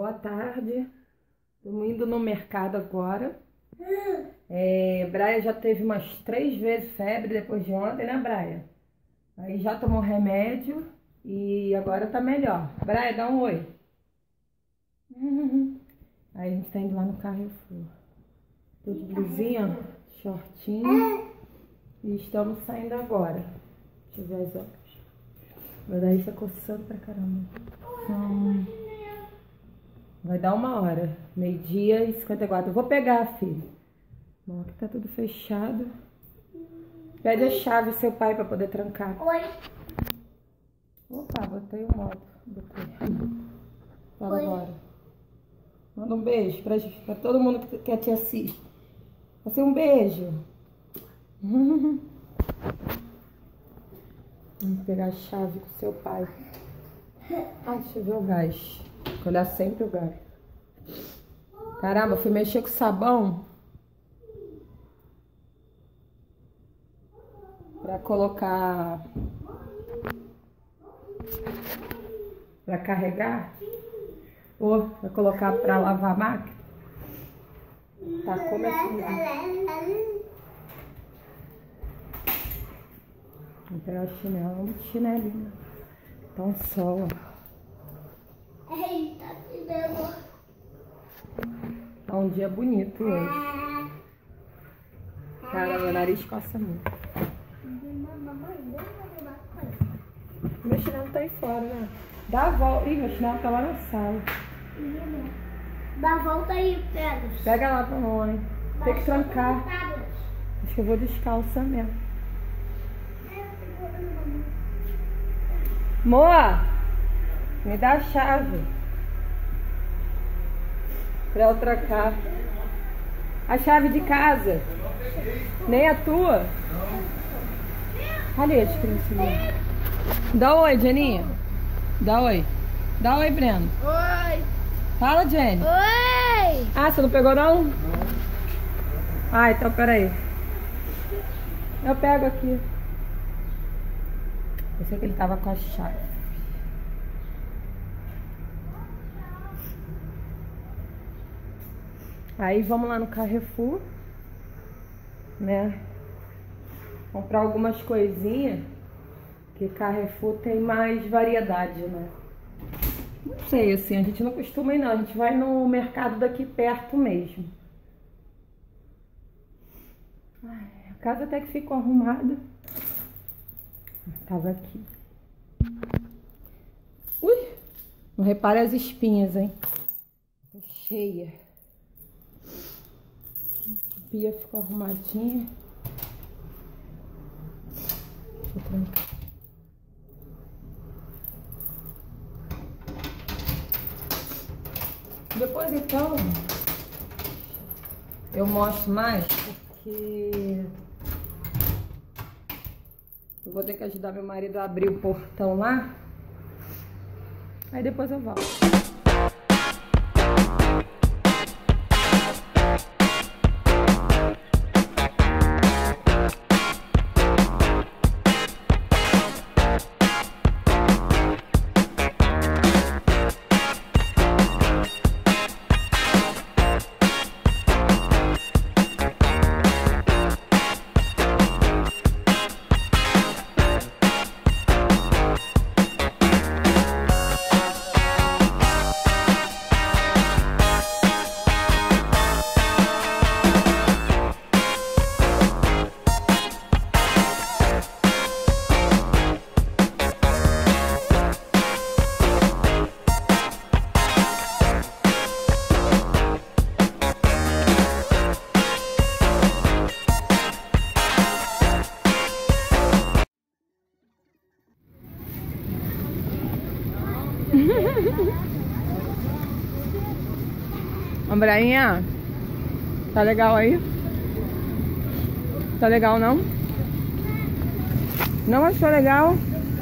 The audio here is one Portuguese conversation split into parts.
Boa tarde. Estamos indo no mercado agora. Braia já teve umas 3 vezes febre depois de ontem, né, Braia? Aí já tomou remédio e agora tá melhor. Braia, dá um oi. Aí a gente tá indo lá no Carrefour. Tô de blusinha, shortinho. E estamos saindo agora. Deixa eu ver as horas. Meu nariz tá coçando pra caramba. Vai dar 1h. 12h54. Eu vou pegar, filho. Bom, aqui tá tudo fechado. Pede a chave do seu pai pra poder trancar. Oi. Opa, botei o modo. Fala agora. Manda um beijo pra todo mundo que te assiste. Vai ser um beijo. Vamos pegar a chave do seu pai. Deixa eu ver o gás. Vou olhar sempre o gás. Caramba, fui mexer com sabão pra colocar, pra carregar, ou pra colocar pra lavar a máquina. Tá começando. Vou pegar o chinelo, um chinelinho. Tá um sol, ó. Eita, que deu. Tá um dia bonito hoje. Cara, meu nariz coça muito. Meu chinelo tá aí fora, né? Dá a volta. Ih, meu chinelo tá lá na sala. Dá a volta aí, pega. Pega lá pra mãe. Tem que trancar. Acho que eu vou descalça mesmo. Moa, me dá a chave pra eu trancar. A chave de casa. Nem a tua. Olha as criancinhas. Dá oi, Jeninha. Dá oi. Dá oi, Breno. Oi. Fala, Jenny. Oi. Ah, você não pegou não? Ah, então peraí. Eu pego aqui. Eu sei que ele tava com a chave. Aí vamos lá no Carrefour, né? Comprar algumas coisinhas, que Carrefour tem mais variedade, né? Não sei, assim, a gente não costuma ir não, a gente vai no mercado daqui perto mesmo. A casa até que ficou arrumada. Tava aqui. Ui! Não repare as espinhas, hein? Tô cheia. A pia ficou arrumadinha. Deixa eu trancar. Depois então eu mostro mais, porque eu vou ter que ajudar meu marido a abrir o portão lá. Aí depois eu volto. Brainha, tá legal aí? Tá legal não? Não achou legal?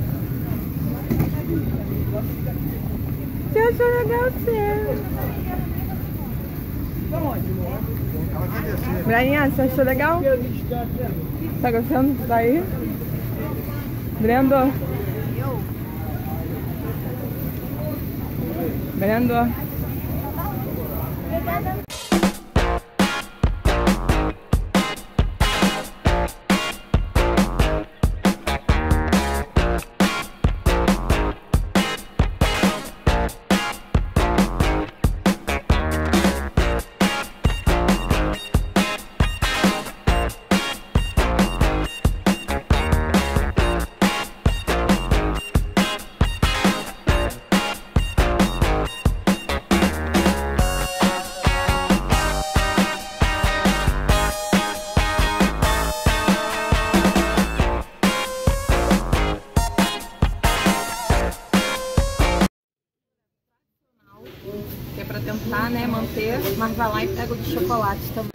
Você achou legal, sim. Brainha, você achou legal? Tá gostando daí? Brendo? Brendo? Que é pra tentar, né, manter, mas vai lá e pega o de chocolate também.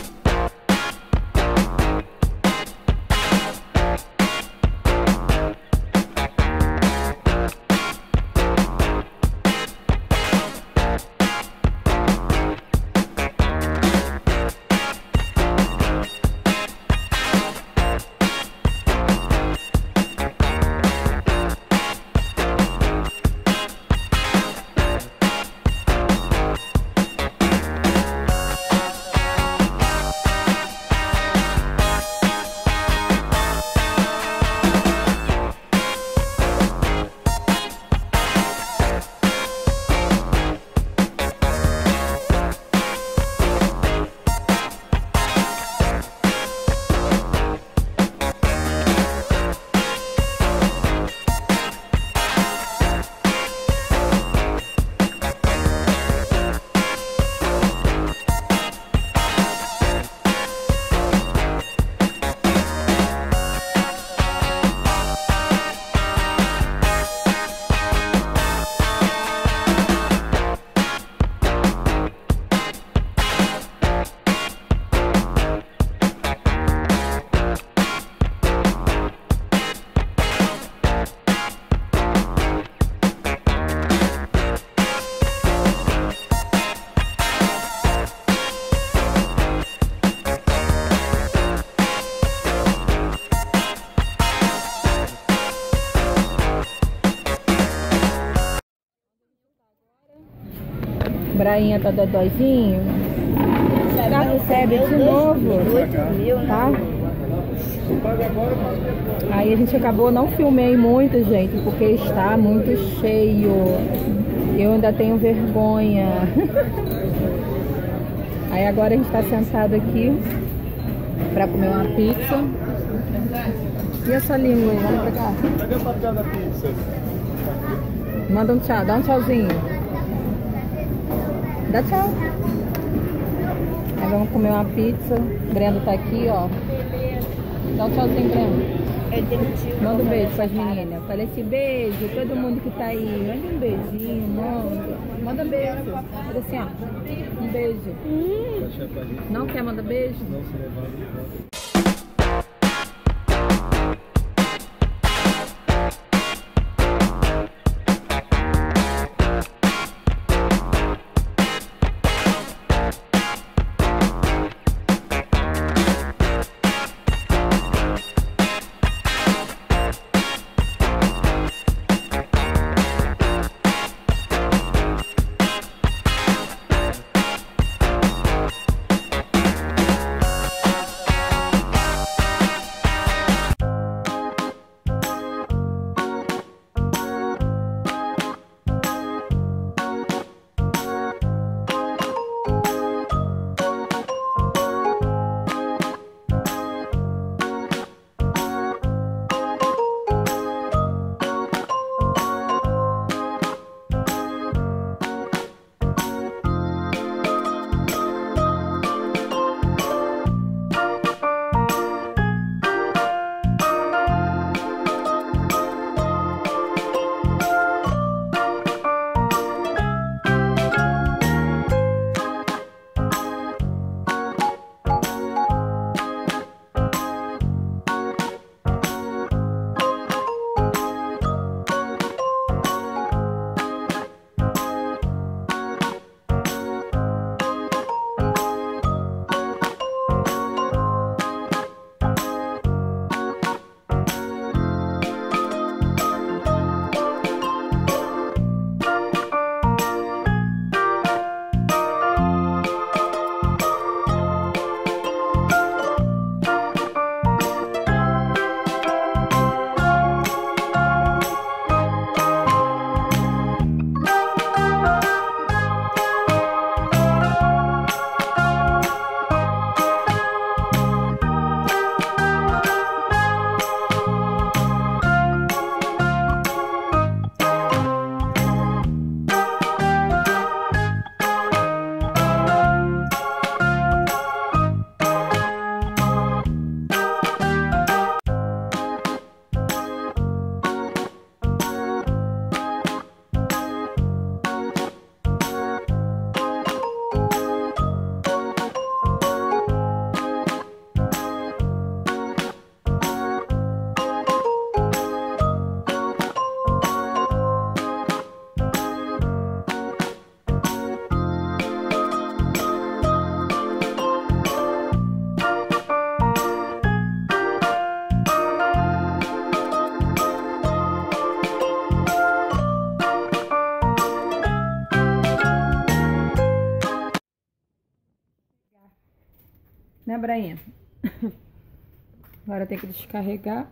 Brainha tá dodóizinho. Já recebe de novo, tá? Aí a gente acabou, não filmei muito, gente, porque está muito cheio. Eu ainda tenho vergonha. Aí agora a gente tá sentado aqui pra comer uma pizza. E essa língua aí? Vamos pra cá. Cadê o papel da pizza? Manda um tchau, dá um tchauzinho. Dá tchau. Aí vamos comer uma pizza. Brenda tá aqui, ó. Dá um tchauzinho, Brenda. Manda um beijo pras meninas. Falei assim, beijo, todo mundo que tá aí. Manda um beijinho, manda. Manda beijo. Fala assim, ó. Um beijo. Não quer mandar beijo? Não se levar. Brainha? Agora tem que descarregar.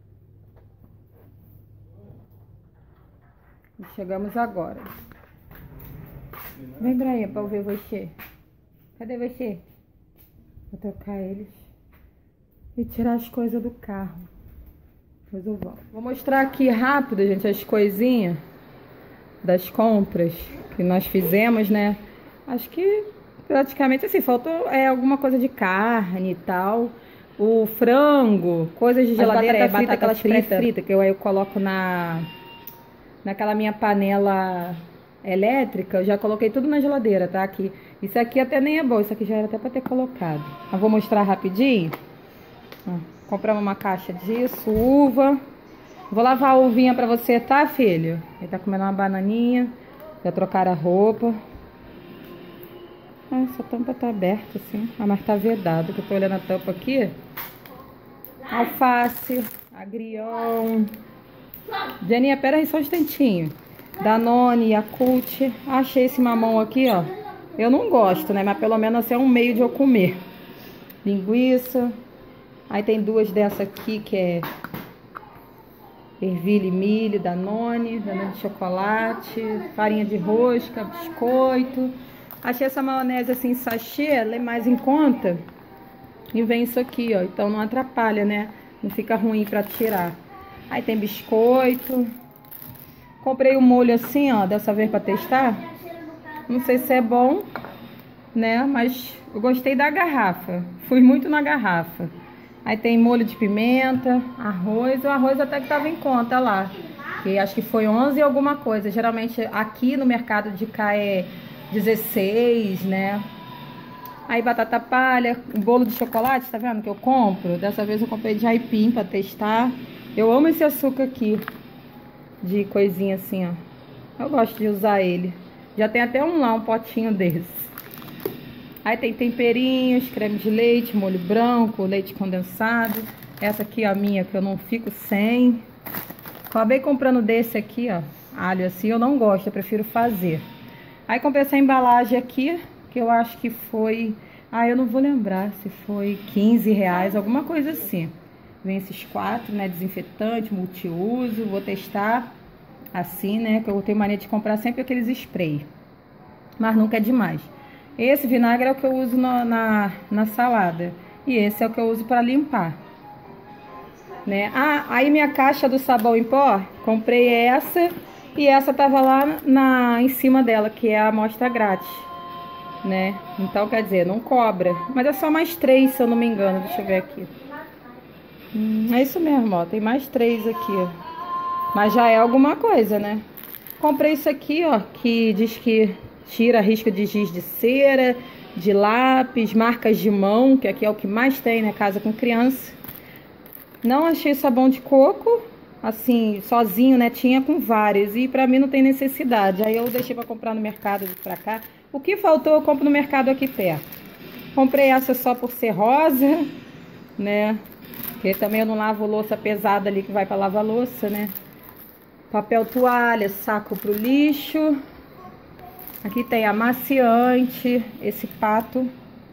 E chegamos agora. Vem, Brainha, pra eu ver você. Cadê você? Vou trocar eles e tirar as coisas do carro. Depois eu volto. Vou mostrar aqui rápido, gente, as coisinhas das compras que nós fizemos, né? Acho que praticamente assim, faltou alguma coisa de carne e tal. O frango, coisas de geladeira, batata frita, aquelas pré-fritas que eu coloco naquela minha panela elétrica. Eu já coloquei tudo na geladeira, tá? Aqui. Isso aqui até nem é bom, isso aqui já era até pra ter colocado. Eu vou mostrar rapidinho. Compramos uma caixa disso, uva. Vou lavar a uvinha pra você, tá, filho? Ele tá comendo uma bananinha. Já trocaram a roupa. Essa tampa tá aberta, assim. Ah, mas tá vedado, que eu tô olhando a tampa aqui. Alface, agrião. Janinha, pera aí só um instantinho. Danone, Yakult. Achei esse mamão aqui, ó. Eu não gosto, né? Mas pelo menos é um meio de eu comer. Linguiça. Aí tem duas dessa aqui que é ervilha e milho, Danone de chocolate, farinha de rosca, biscoito. Achei essa maionese assim, sachê, ela é mais em conta. E vem isso aqui, ó. Então não atrapalha, né? Não fica ruim pra tirar. Aí tem biscoito. Comprei o molho assim, ó, dessa vez pra testar. Não sei se é bom, né? Mas eu gostei da garrafa. Fui muito na garrafa. Aí tem molho de pimenta, arroz. O arroz até que tava em conta lá. Que acho que foi 11 e alguma coisa. Geralmente aqui no mercado de cá é 16, né? Aí batata palha, um bolo de chocolate, tá vendo que eu compro? Dessa vez eu comprei de aipim pra testar. Eu amo esse açúcar aqui, de coisinha assim, ó. Eu gosto de usar ele. Já tem até um potinho desse. Aí tem temperinhos, creme de leite, molho branco, leite condensado. Essa aqui é a minha, que eu não fico sem. Acabei comprando desse aqui, ó. Alho assim, eu não gosto, eu prefiro fazer. Aí comprei essa embalagem aqui, que eu acho que foi... Ah, eu não vou lembrar se foi 15 reais, alguma coisa assim. Vem esses 4, né? Desinfetante, multiuso. Vou testar assim, né? Que eu tenho mania de comprar sempre aqueles spray. Mas nunca é demais. Esse vinagre é o que eu uso na salada. E esse é o que eu uso para limpar. Né? Ah, aí minha caixa do sabão em pó, comprei essa. E essa tava lá em cima dela, que é a amostra grátis. Né? Então, quer dizer, não cobra. Mas é só mais 3, se eu não me engano. Deixa eu ver aqui. É isso mesmo, ó. Tem mais 3 aqui, ó. Mas já é alguma coisa, né? Comprei isso aqui, ó. Que diz que tira risco de giz de cera, de lápis, marcas de mão. Que aqui é o que mais tem, né? Casa com criança. Não achei sabão de coco. Assim, sozinho, né? Tinha com vários. E pra mim não tem necessidade. Aí eu deixei pra comprar no mercado pra cá. O que faltou eu compro no mercado aqui perto. Comprei essa só por ser rosa, né? Porque também eu não lavo louça pesada ali que vai pra lavar louça, né? Papel toalha, saco pro lixo. Aqui tem amaciante, esse pato,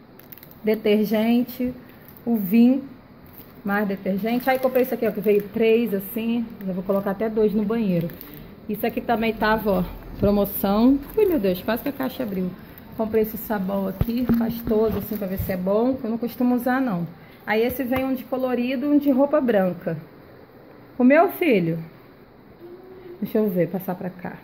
detergente, o vinho, mais detergente. Aí comprei isso aqui, ó, que veio 3 assim. Já vou colocar até 2 no banheiro. Isso aqui também tava, ó, promoção. Ui, meu Deus, quase que a caixa abriu. Comprei esse sabão aqui, pastoso, assim, pra ver se é bom. Eu não costumo usar, não. Aí esse vem um de colorido e um de roupa branca. O meu filho. Deixa eu ver, passar pra cá.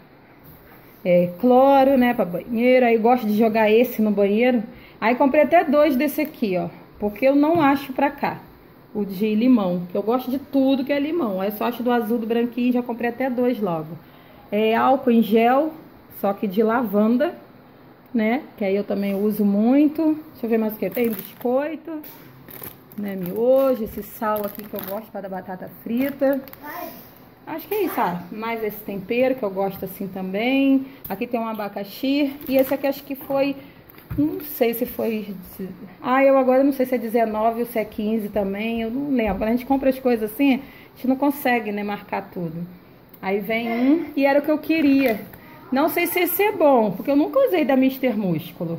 É cloro, né, pra banheiro. Aí gosto de jogar esse no banheiro. Aí comprei até 2 desse aqui, ó. Porque eu não acho pra cá. O de limão, que eu gosto de tudo que é limão. Aí eu só acho do azul, do branquinho, já comprei até 2 logo. É álcool em gel, só que de lavanda, né? Que aí eu também uso muito. Deixa eu ver mais o que. Tem biscoito, né? Miojo, esse sal aqui que eu gosto para da batata frita. Acho que é isso, ah. Mais esse tempero que eu gosto assim também. Aqui tem um abacaxi. E esse aqui acho que foi... Não sei se foi... Ah, eu agora não sei se é 19 ou se é 15 também. Eu não lembro. Quando a gente compra as coisas assim, a gente não consegue, né, marcar tudo. Aí vem um e era o que eu queria. Não sei se esse é bom, porque eu nunca usei da Mister Músculo.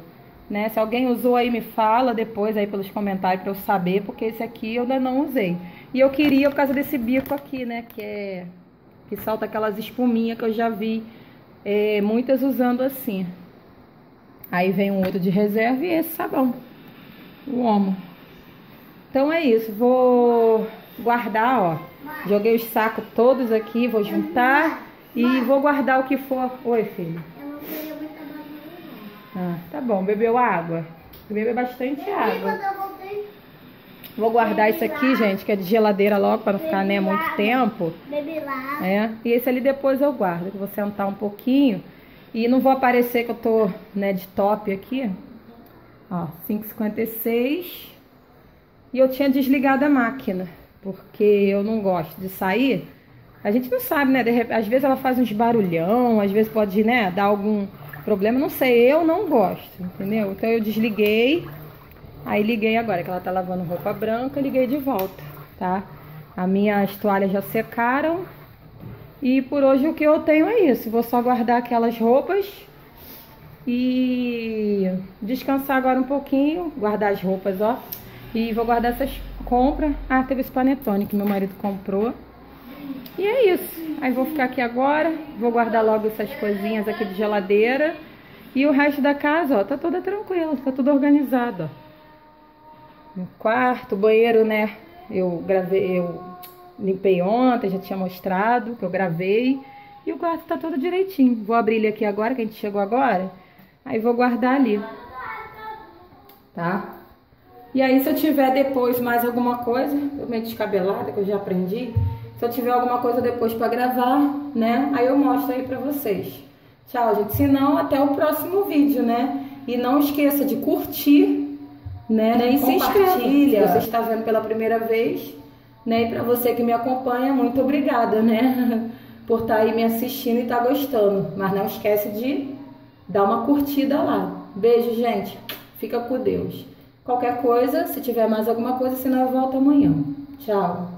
né? Se alguém usou aí, me fala depois aí pelos comentários pra eu saber, porque esse aqui eu ainda não usei. E eu queria por causa desse bico aqui, né? Que solta aquelas espuminhas que eu já vi muitas usando assim. Aí vem um outro de reserva e esse sabão, o Omo. Então é isso, vou guardar, ó. Joguei os sacos todos aqui, vou juntar e vou guardar o que for. Oi, filho. Eu não queria muita barulho, não. Tá bom, bebeu água? Bebeu bastante E água. quando eu voltei, Vou guardar isso aqui, gente, que é de geladeira logo, para não ficar, né, muito tempo. bebi lá. E esse ali depois eu guardo, que eu vou sentar um pouquinho. E não vou aparecer que eu tô, né, de top aqui. Ó, 5h56. E eu tinha desligado a máquina, porque eu não gosto de sair. A gente não sabe, né, de repente, às vezes ela faz uns barulhão, às vezes pode, né, dar algum problema. Não sei, eu não gosto, entendeu? Então eu desliguei. Aí liguei agora, que ela tá lavando roupa branca, liguei de volta, tá? As minhas toalhas já secaram. E por hoje o que eu tenho é isso. Vou só guardar aquelas roupas e descansar agora um pouquinho. Guardar as roupas, ó. E vou guardar essas compras. Ah, teve esse panetone que meu marido comprou. E é isso. Aí vou ficar aqui agora. Vou guardar logo essas coisinhas aqui de geladeira. E o resto da casa, ó, tá toda tranquila. Tá tudo organizado, ó. No quarto, banheiro, né? Eu limpei ontem, já tinha mostrado que eu gravei. E o quarto tá todo direitinho. Vou abrir ele aqui agora, que a gente chegou agora. Aí vou guardar ali. Tá? E aí se eu tiver depois mais alguma coisa, eu meio descabelada, que eu já aprendi. Se eu tiver alguma coisa depois pra gravar, né? Aí eu mostro aí pra vocês. Tchau, gente. Se não, até o próximo vídeo, né? E não esqueça de curtir, né? E se inscreve se você está vendo pela primeira vez, né? E para você que me acompanha, muito obrigada, né? Por estar aí me assistindo e estar gostando. Mas não esquece de dar uma curtida lá. Beijo, gente. Fica com Deus. Qualquer coisa, se tiver mais alguma coisa, senão eu volto amanhã. Tchau.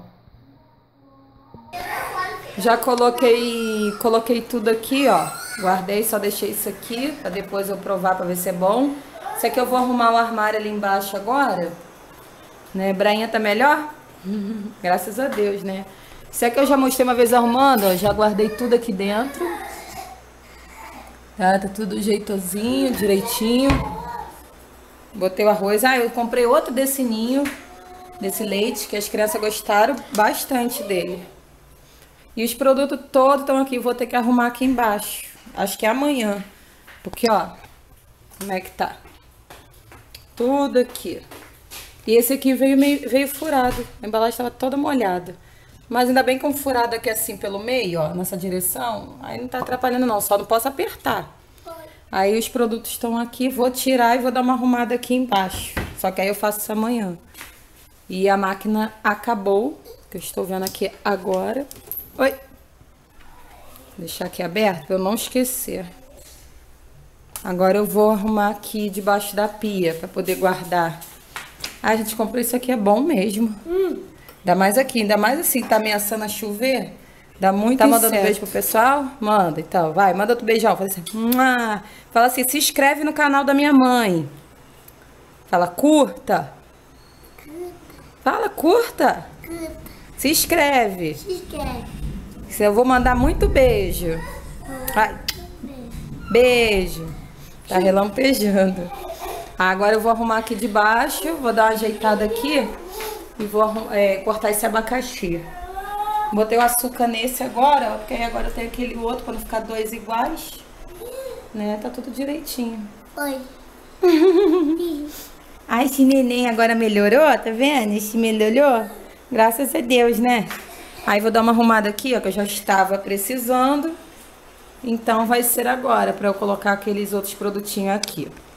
Já coloquei tudo aqui, ó. Guardei, só deixei isso aqui para depois eu provar para ver se é bom. Isso aqui eu vou arrumar o armário ali embaixo agora, né? Brainha tá melhor? Graças a Deus, né? Isso aqui eu já mostrei uma vez arrumando, ó. Já guardei tudo aqui dentro. Tá tudo jeitosinho, direitinho. Botei o arroz. Ah, eu comprei outro desse ninho, desse leite, que as crianças gostaram bastante dele. E os produtos todos estão aqui. Vou ter que arrumar aqui embaixo. Acho que é amanhã. Porque, ó, como é que tá? Tudo aqui. E esse aqui veio furado. A embalagem estava toda molhada. Mas ainda bem que um furado aqui assim pelo meio, ó, nessa direção. Aí não tá atrapalhando não, só não posso apertar. Aí os produtos estão aqui, vou tirar e vou dar uma arrumada aqui embaixo. Só que aí eu faço isso amanhã. E a máquina acabou, que eu estou vendo aqui agora. Oi. Vou deixar aqui aberto pra eu não esquecer. Agora eu vou arrumar aqui debaixo da pia pra poder guardar. Ah, a gente comprou isso aqui, é bom mesmo. Ainda mais aqui, ainda mais assim, tá ameaçando a chover. Dá muito certo. Tá mandando beijo pro pessoal? Manda, então, vai, manda outro beijão. Fala assim, fala assim, se inscreve no canal da minha mãe. Fala, curta. Fala, curta. Se inscreve. Se inscreve. Eu vou mandar muito beijo. Vai. Beijo. Tá relampejando. Agora eu vou arrumar aqui de baixo. Vou dar uma ajeitada aqui. E vou cortar esse abacaxi. Botei o açúcar nesse agora, ó, porque aí agora tem aquele outro, pra não ficar dois iguais. Né? Tá tudo direitinho. Oi. Ai, esse neném agora melhorou, tá vendo? Esse melhorou. Graças a Deus, né? Aí vou dar uma arrumada aqui, ó, que eu já estava precisando. Então vai ser agora, pra eu colocar aqueles outros produtinhos aqui.